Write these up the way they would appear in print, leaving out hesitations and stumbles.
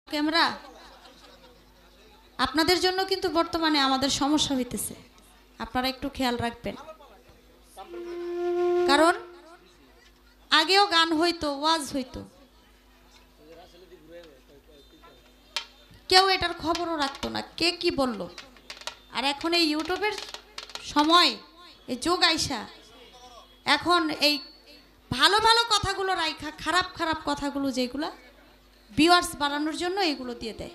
Camera আপনাদের জন্য কিন্তু বর্তমানে আমাদের সমস্যা হইতেছে, আপনারা একটু খেয়াল রাখবেন। কারণ আগেও গান হইতো, ওয়াজ হইতো, কেউ এটার খবরও রাখতো না কে কি বলল। আর এখন এই ইউটিউবের সময়, এই যুগ আইসা, এখন এই ভালো ভালো কথাগুলো রাইখা খারাপ খারাপ কথাগুলো যেগুলা ভিউয়ার্স বাড়ানোর জন্য এগুলো দিয়ে দেয়।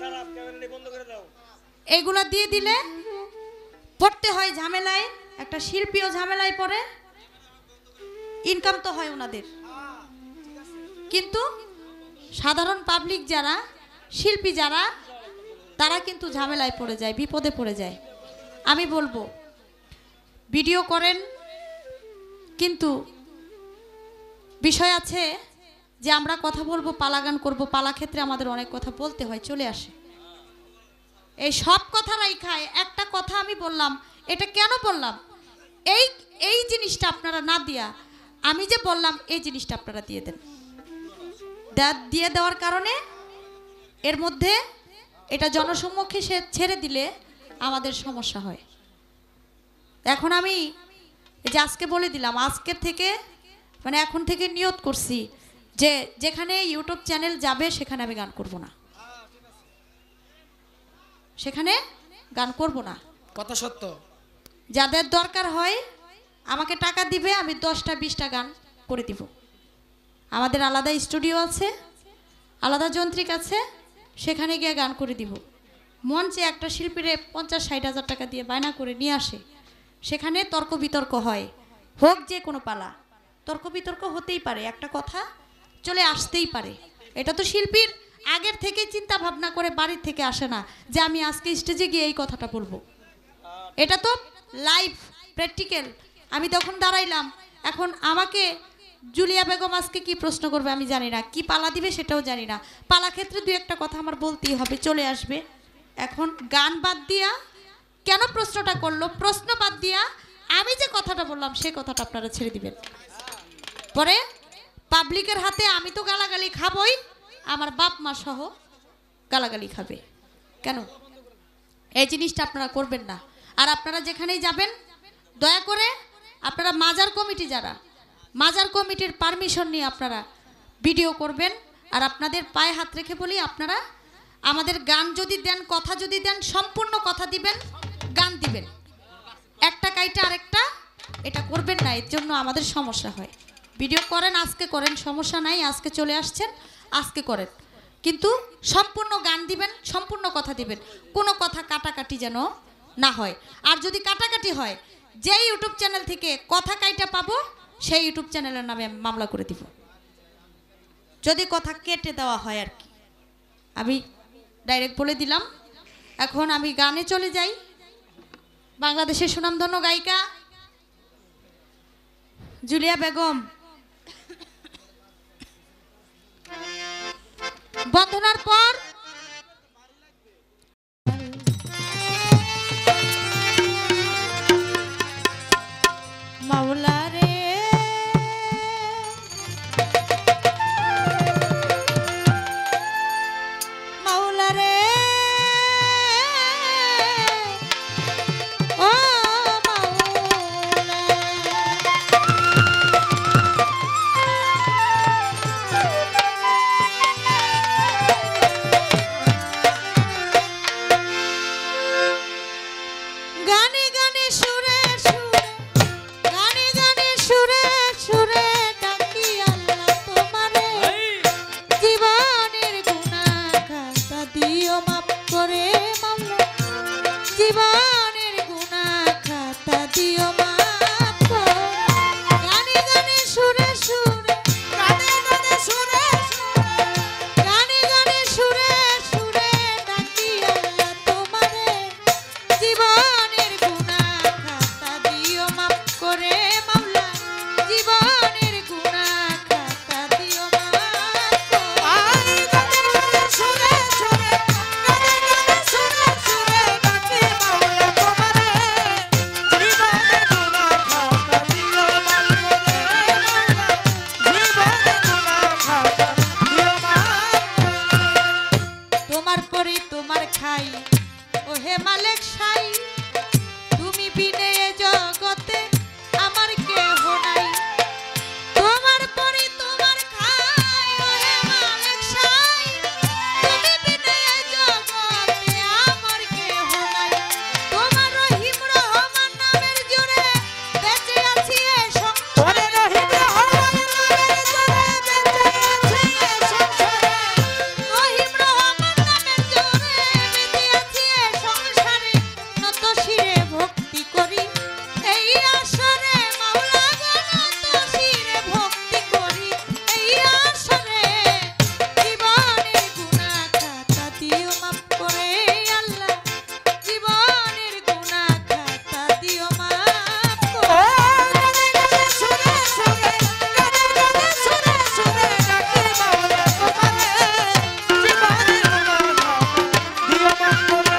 এগুলো দিয়ে দিলে পড়তে হয় ঝামেলায়, একটা শিল্পীও ঝামেলায় পড়ে, ইনকাম তো হয় ওনাদের, কিন্তু সাধারণ পাবলিক যারা, শিল্পী যারা, তারা কিন্তু ঝামেলায় পড়ে যায়, বিপদে পড়ে যায়। আমি বলবো ভিডিও করেন, কিন্তু বিষয় আছে যে আমরা কথা বলবো, পালা গান করবো, পালা ক্ষেত্রে আমাদের অনেক কথা বলতে হয়, চলে আসে। এই সব কথা রাইখায় একটা কথা আমি বললাম, এটা কেন বললাম, এই এই জিনিসটা আপনারা না দিয়া আমি যে বললাম এই জিনিসটা আপনারা দিয়ে দেন। দিয়ে দেওয়ার কারণে এর মধ্যে এটা জনসম্মুখে সে ছেড়ে দিলে আমাদের সমস্যা হয়। এখন আমি যে আজকে বলে দিলাম, আজকের থেকে মানে এখন থেকে নিয়ত করছি যে যেখানে ইউটিউব চ্যানেল যাবে সেখানে আমি গান করব না, সেখানে গান করব না। কথা সত্য। যাদের দরকার হয় আমাকে টাকা দিবে, আমি 10টা 20টা গান করে দিব। আমাদের আলাদা স্টুডিও আছে, আলাদা যন্ত্রিক আছে, সেখানে গিয়ে গান করে দিব। মঞ্চে একটা শিল্পীরে 50-60 হাজার টাকা দিয়ে বায়না করে নিয়ে আসে, সেখানে তর্ক বিতর্ক হয়, হোক যে কোনো পালা, তর্ক বিতর্ক হতেই পারে, একটা কথা চলে আসতেই পারে। এটা তো শিল্পীর আগের থেকে চিন্তা ভাবনা করে বাড়ির থেকে আসে না যে আমি আজকে স্টেজে গিয়ে এই কথাটা বলবো। এটা তো লাইভ প্র্যাকটিক্যাল। আমি তখন দাঁড়াইলাম, এখন আমাকে জুলিয়া বেগম আজকে কি প্রশ্ন করবে আমি জানি না, কি পালা দিবে সেটাও জানি না। পালা ক্ষেত্রে দুই একটা কথা আমার বলতেই হবে, চলে আসবে। এখন গান বাদ দিয়া কেন প্রশ্নটা করলো, প্রশ্ন বাদ দিয়া আমি যে কথাটা বললাম সেই কথাটা আপনারা ছেড়ে দিবেন। পরে পাবলিকের হাতে আমি তো গালাগালি খাবই, আমার বাপ মা সহ গালাগালি খাবে। কেন এই জিনিসটা আপনারা করবেন না। আর আপনারা যেখানেই যাবেন দয়া করে আপনারা মাজার কমিটি, যারা মাজার কমিটির পারমিশন নিয়ে আপনারা ভিডিও করবেন। আর আপনাদের পায়ে হাত রেখে বলি, আপনারা আমাদের গান যদি দেন, কথা যদি দেন, সম্পূর্ণ কথা দিবেন, গান দিবেন। একটা কাইটা আরেকটা এটা করবেন না, এর জন্য আমাদের সমস্যা হয়। ভিডিও করেন, আজকে করেন, সমস্যা নাই, আজকে চলে আসছেন আজকে করেন, কিন্তু সম্পূর্ণ গান দিবেন, সম্পূর্ণ কথা দিবেন, কোনো কথা কাটাকাটি যেন না হয়। আর যদি কাটাকাটি হয়, যে ইউটিউব চ্যানেল থেকে কথা কাইটা পাবো সেই ইউটিউব চ্যানেলের নামে আমি মামলা করে দিব, যদি কথা কেটে দেওয়া হয় আর কি। আমি ডাইরেক্ট বলে দিলাম। এখন আমি গানে চলে যাই। বাংলাদেশের সুনামধন্য গায়িকা জুলিয়া বেগম বন্ধনার পর মাওলা রে মাওলা রে ও মাওলা, খাই ও হে মালিক সাই তুমি বিনে এ জগতে আমার কেহ নাই তোমার পরি তোমার খাই ও হে মালিক সাই তুমি বিনে এ জগতে আমার কেহ নাই তোমার রহিম রহমান নামের জোরে বেঁচে আছি এ সংসারে রহিম রহমান নামের জোরে বেঁচে আছি এ সংসারে রহিম রহমান নামের জোরে বেঁচে আছি এ সংসারে নত শিরে ভক্তি করি এই আসরে মাওলা গো নত শিরে ভক্তি করি এই আসরে জীবনের গুনাহ খাতা দিও মাফ করে আল্লাহ জীবনের গুনাহ খাতা দিও মাফ করে সুরে সুরে গানে গানে সুরে সুরে ডাকি মাওলা তোমারে জীবনের গুনাহ দিও মাফ করে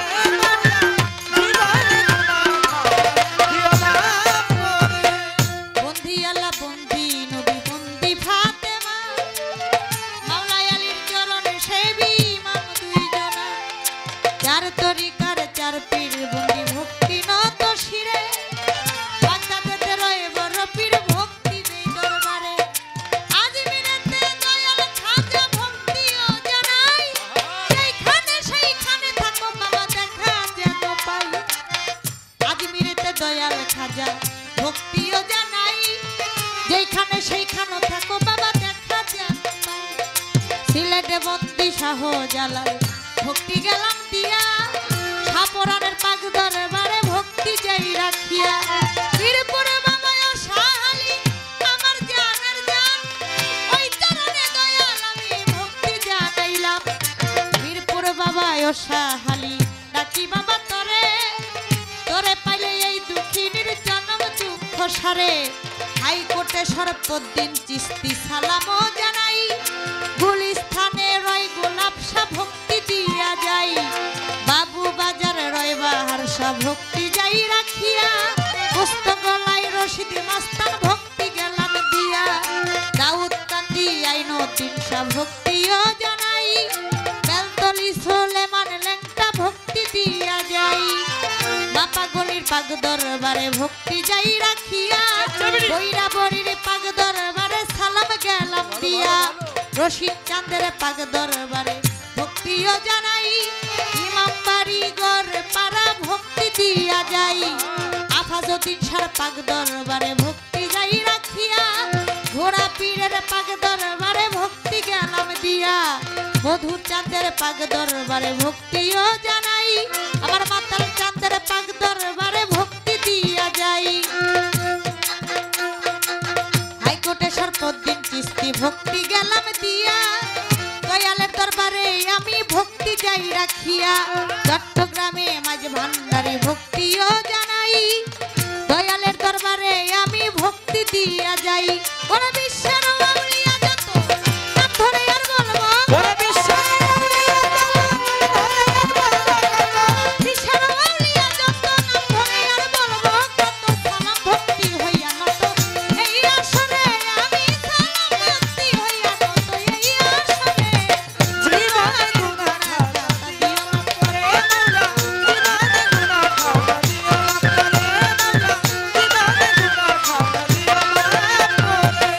বন্দি আল্লাহ বন্দি নবী বন্দি ফাতেমা মাওলা আলীর চরণে সেবী ইমাম দুইজনা চার তরিকার চার পীর বন্দি ভক্তি নত শিরে বাগদাদেতে রয়ে বড় পীর ভক্তি দেই দরবারে আজমিরেতে দয়াল খাজা ভক্তিও জানাই সেইখানে থাকো বাবা দেখা যেন পাই আজমিরেতে দয়াল খাজা ভক্তিও জানাই যেখানে সেইখানে থাকো বাবা দেখা যেন পাই সিলেটে বন্দি শাহ জালাল ভক্তি গেলাম দিয়া সাপরানের পাক দরবারে ভক্তি যাই রাখিয়া বীরপুরে বাবায় শাহালি আমার জানের জান ওই চরণে দয়াল আমি ভক্তি জানাইলাম বীরপুরে বাবায় শাহালি ডাকি বাবা তরে তোরে পাইলে এই দুঃখিনীর জন্ম দুঃখ সারে হাইকোর্টে সরপদ্দিন চিস্তি সালামও জানাই গুলিস্থানে রয় গোলাপ শাহ ভক্তি দিয়া যাই বাবু বাজার রয় বাহার শাহ ভক্তি যাই রাখিয়া পুস্তকলাই রশিদি মাস্তান ভক্তি গেলাম দিয়া দাউদ কান্দি আইনউদ্দিন শাহ ভক্তিও জানাই বেলতলি সুলেমান লেংটা ভক্তি দিয়া যাই বাপা গলির পাক দরবারে ভক্তি যাই রাখিয়া বৈরা বরির পাক দরবারে সালাম গেলাম দিয়া রশিদ চাঁদের পাক দরবারে ভক্তিও জানাই ইমাম বাড়ি গর পাড়া ভক্তি দিয়া যাই আফাজউদ্দিন শাহর পাক দরবারে ভক্তি যাই রাখিয়া ঘোড়া পীরের পাক দরবারে ভক্তি গেলাম দিয়া মধুর চাঁদের পাক দরবারে ভক্তিও জানাই আমার মাতাল চাঁদের পাক দরবারে ভক্তি দিয়া যাই হাইকোর্টে সরপদ্দিন চিস্তি ভক্তি গেলাম দিয়া দয়ালের দরবারে আমি ভক্তি যাই রাখিয়া চট্টগ্রামে মাঝ ভান্ডারে ভক্তিও জানাই দয়ালের দরবারে আমি ভক্তি দিয়া যাই ওরে বিশ্বের আউলিয়া যত নাম ধরে আর বলবো ওরে বিশ্বের আউলিয়া বিশ্বের আউলিয়া যত নাম ধরে আর বলবো কত সালাম ভক্তি হইয়া নত এই আসরে আমি সালাম ভক্তি হইয়া নত এই আসরে জীবনের গুনাহ খাতা দিও মাফ করে মাওলা জীবনের গুনাহ খাতা দিও মাফ করে মাওলা জীবনের গুনাহ খাতা দিও মাফ করে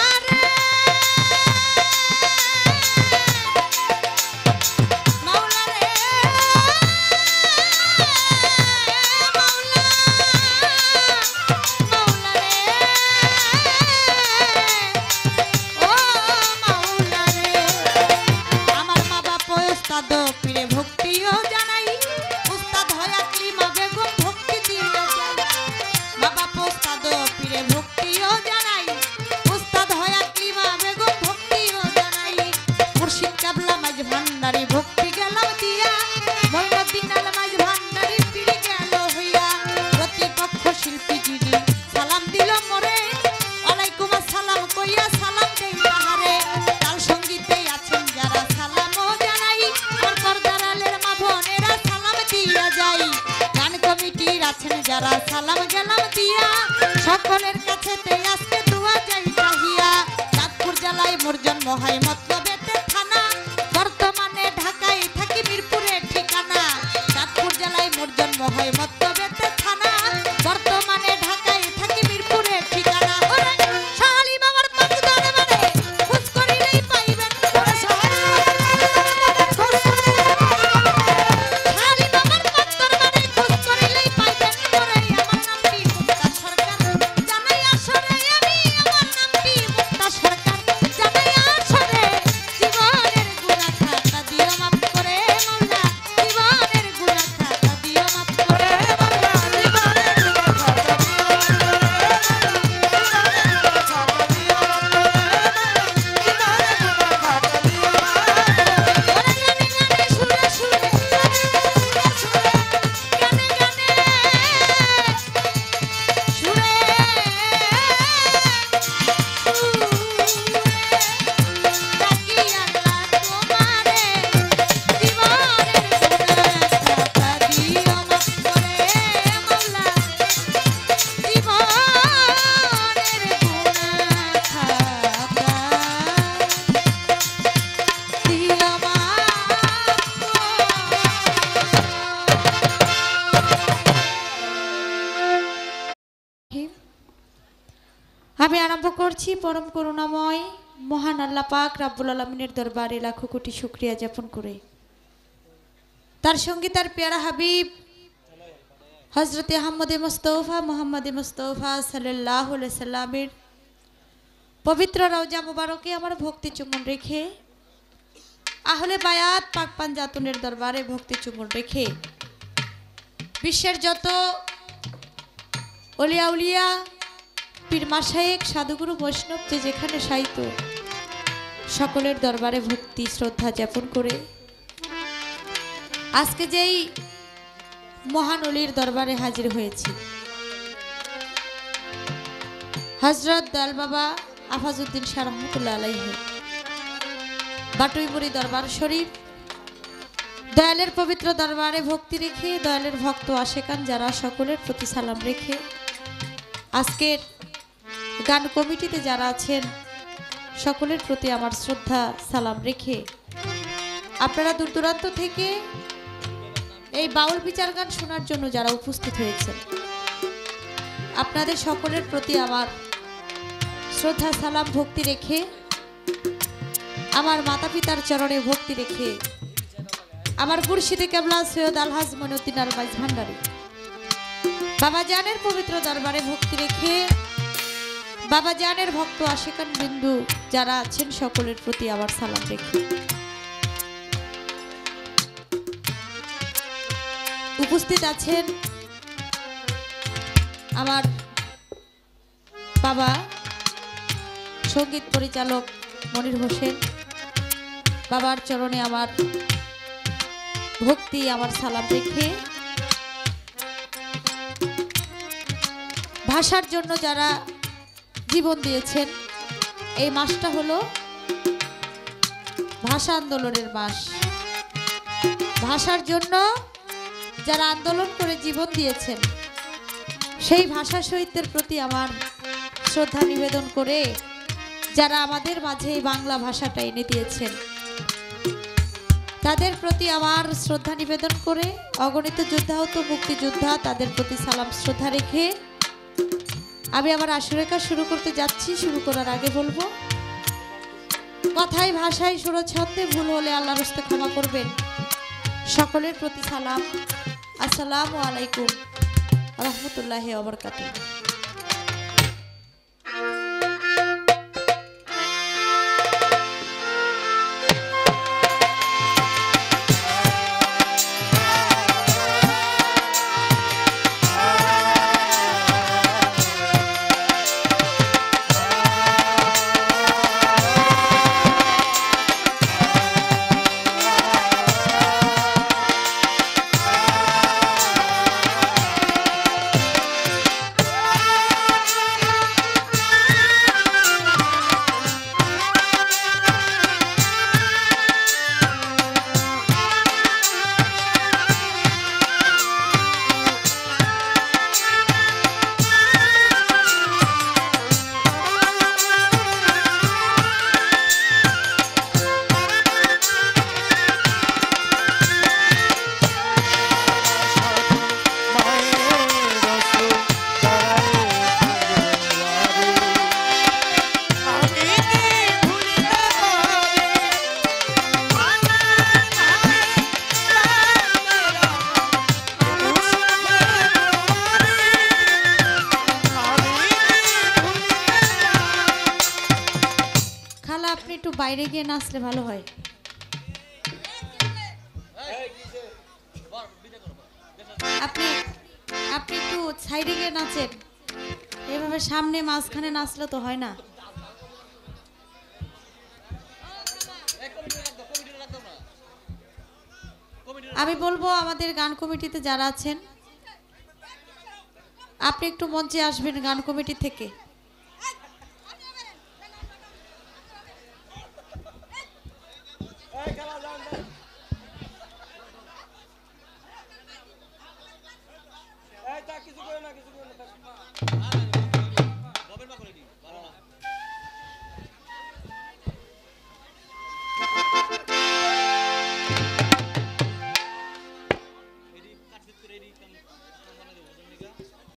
মাওলা রে মাওলা মাওলা রে ও মাওলা রে আমার মা বাপ উস্তাদ পীরে ভক্তিও জানাই উস্তাদ হয়া ক্লিমা বেগম ভক্তি দিয়া যাই মা বাপ উস্তাদ পীরে ভক্তিও জানাই উস্তাদ হয়া ক্লিমা বেগম ভক্তিও জানাই মুর্শিদ কাবলা মাঝ ভান্ডারি ভক্তি গেলাম দিয়া মঈনুদ্দিন আল মাঝ ভান্ডারি পীরে গেল হইয়া প্রতিপক্ষ শিল্পী জিডি সালাম দিল মোরে ওয়ালাইকুম আসসালাম কইয়া সালাম দেই তাহারে তাল সঙ্গীতে আছেন যারা সালামও জানাই আর পর্দারালের মা বোনেরা সালাম দিয়া যাই গান কমিটির আছেন যারা সালাম গেলাম দিয়া সকলের কাছে তে আজকে দোয়া যাই চাহিয়া চাঁদপুর জেলায় মোর জন্ম হয় মতলবেতে থানা বর্তমানে ঢাকায় থাকি মিরপুরে ঠিকানা করছি পরম করুণাময় মহান আল্লাহ পাক রাব্বুল আলামিনের দরবারে লাখো কোটি শুকরিয়া জ্ঞাপন করে, তার সঙ্গে তার পেয়ারা হাবিব হযরতে আহমদে মুস্তফা মুহাম্মদে মুস্তফা সাল্লাল্লাহু আলাইহি সাল্লামের পবিত্র রওজা মুবারকে আমার ভক্তি চুম্বন রেখে, আহলে বায়াত পাক পাঞ্জাতনের দরবারে ভক্তি চুম্বন রেখে বিশ্বের যত ওলিয়া উলিয়া পীর মাশায়েখ সাধুগুরু বৈষ্ণব যে যেখানে শায়িত সকলের দরবারে ভক্তি শ্রদ্ধা জ্ঞাপন করে আজকে যেই মহান অলির দরবারে হাজির হয়েছি, হযরত দয়াল বাবা আফাজউদ্দিন শাহ রহমাতুল্লাহ আলাইহি বাটুইমুড়ি দরবার শরীফ, দয়ালের পবিত্র দরবারে ভক্তি রেখে দয়ালের ভক্ত আশেকান যারা সকলের প্রতি সালাম রেখে আজকের গান কমিটিতে যারা আছেন সকলের প্রতি আমার শ্রদ্ধা সালাম রেখে আপনারা দূর দূরান্ত থেকে এই বাউল বিচার গান শোনার জন্য যারা উপস্থিত হয়েছেন আপনাদের সকলের প্রতি আমার শ্রদ্ধা সালাম ভক্তি রেখে আমার মাতা পিতার চরণে ভক্তি রেখে আমার মুর্শিদে কেবলা সৈয়দ আলহাজ মঈনুদ্দিন আল মাইজ ভান্ডারী বাবা জানের পবিত্র দরবারে ভক্তি রেখে বাবা জানের ভক্ত আশিকান বিন্দু যারা আছেন সকলের প্রতি আমার সালাম রেখে উপস্থিত আছেন আমার বাবা সঙ্গীত পরিচালক মনির হোসেন, বাবার চরণে আমার ভক্তি আমার সালাম রেখে ভাষার জন্য যারা জীবন দিয়েছেন, এই মাসটা হলো ভাষা আন্দোলনের মাস। ভাষার জন্য যারা আন্দোলন করে জীবন দিয়েছেন সেই ভাষা শহীদদের প্রতি আমার শ্রদ্ধা নিবেদন করে যারা আমাদের মাঝে এই বাংলা ভাষাটা এনে দিয়েছেন তাদের প্রতি আমার শ্রদ্ধা নিবেদন করে অগণিত যোদ্ধাহত মুক্তিযোদ্ধা তাদের প্রতি সালাম শ্রদ্ধা রেখে আমি আমার আশুরেখা শুরু করতে যাচ্ছি। শুরু করার আগে বলবো, কথায় ভাষায় সুরছন্দে ভুল হলে আল্লাহর হস্তে ক্ষমা করবেন। সকলের প্রতি সালাম, আসসালামু আলাইকুম রহমতুল্লাহি ওয়া বারাকাতুহু। আপনি একটু বাইরে গিয়ে নাচলে ভালো হয়। আপনি আপনি একটু সাইডে গিয়ে নাচেন, এভাবে সামনে মাঝখানে নাচলে তো হয় না। আমি বলবো আমাদের গান কমিটিতে যারা আছেন আপনি একটু মঞ্চে আসবেন গান কমিটি থেকে। কিছু করে না